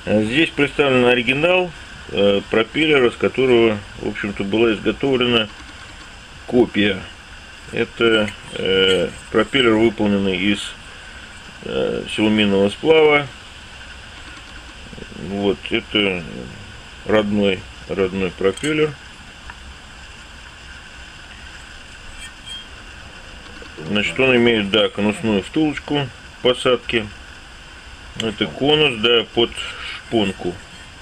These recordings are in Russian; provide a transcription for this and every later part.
Здесь представлен оригинал пропеллера, с которого, в общем-то, была изготовлена копия. Это пропеллер, выполненный из силуминового сплава. Вот, это родной пропеллер. Значит, он имеет, да, конусную втулочку посадки. Это конус, да, под шпонку.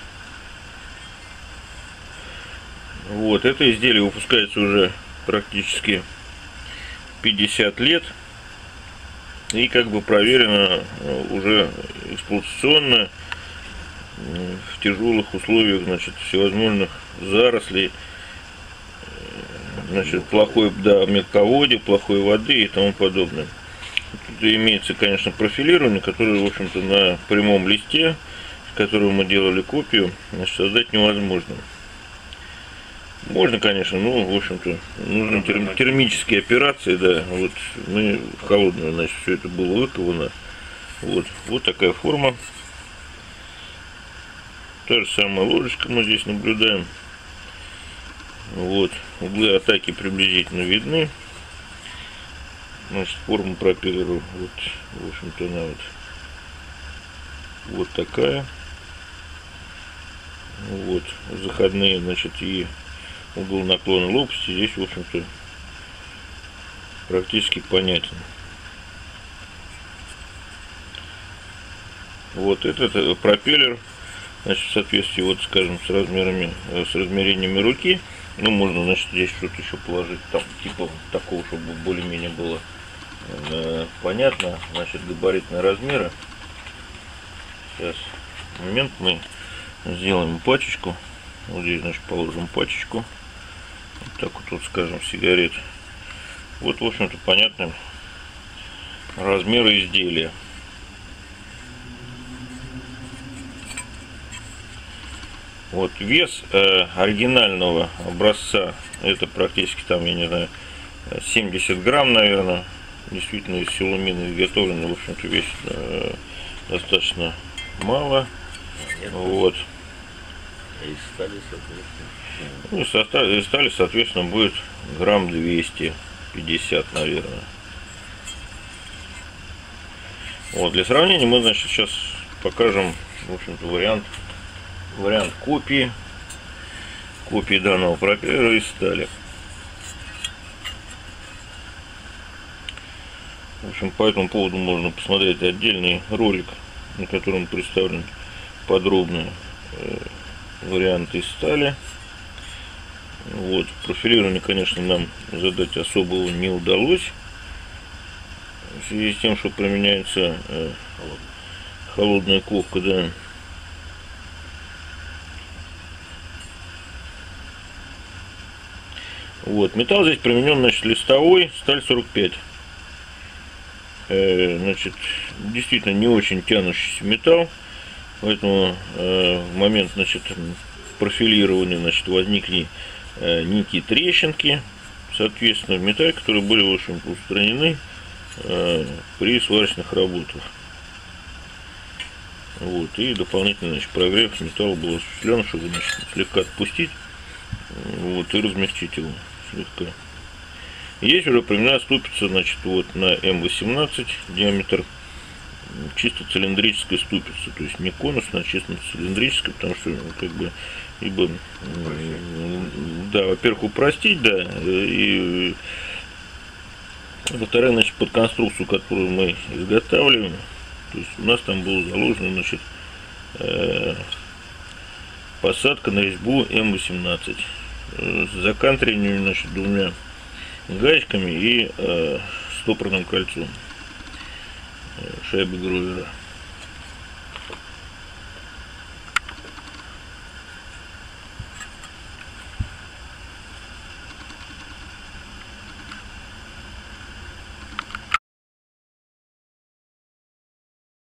Вот, это изделие выпускается уже практически 50 лет. И как бы проверено уже эксплуатационно в тяжелых условиях, значит, всевозможных зарослей, значит, плохой, да, мелководья, плохой воды и тому подобное. Тут имеется, конечно, профилирование, которое, в общем-то, на прямом листе, с которого мы делали копию, значит, создать невозможно. Можно, конечно, но, в общем-то, нужны термические операции, да. Вот мы в холодную, значит, все это было выковано. Вот такая форма. Та же самая ложечка мы здесь наблюдаем. Вот, углы атаки приблизительно видны. Значит, форма пропеллера, вот, в общем-то, она вот такая. Вот, заходные, значит, и угол наклона лопасти здесь, в общем-то, практически понятен. Вот этот пропеллер, значит, в соответствии, вот, скажем, с размерами, с размерениями руки. Ну, можно, значит, здесь что-то еще положить, там, типа такого, чтобы более-менее было понятно. Значит, габаритные размеры. Сейчас, момент, мы сделаем пачечку. Вот здесь, значит, положим пачечку. Вот так вот, скажем, сигарет. Вот, в общем-то, понятны размеры изделия. Вот вес оригинального образца, это практически там, я не знаю, 70 грамм, наверное. Действительно, из силумина изготовлено, в общем-то, весит достаточно мало. Вот. И стали, соответственно. Ну, и стали, соответственно, будет грамм 250, наверное. Вот, для сравнения мы, значит, сейчас покажем, в общем-то, вариант копии данного пропеллера из стали. В общем, по этому поводу можно посмотреть отдельный ролик, на котором представлен подробно вариант из стали. Вот, профилирование, конечно, нам задать особого не удалось, в связи с тем, что применяется холодная ковка, да. Вот, металл здесь применен, значит, листовой, сталь 45. Значит, действительно не очень тянущийся металл, поэтому в момент, значит, профилирования, значит, возникли некие трещинки, соответственно, в металле, которые были, в общем, устранены при сварочных работах. Вот, и дополнительно, значит, прогрев металла был осуществлен, чтобы, значит, слегка отпустить, вот, и размягчить его слегка. Есть уже применена ступица, значит, вот на М18 диаметр, чисто цилиндрическая ступица, то есть не конусная, а чисто цилиндрическая, потому что, ну, как бы, ибо, да, во-первых, упростить, да, и во-вторых, значит, под конструкцию, которую мы изготавливаем, то есть у нас там было заложено, значит, посадка на резьбу М18 с закантриванием, значит, двумя гаечками и стопорным кольцом шайбы Гровера.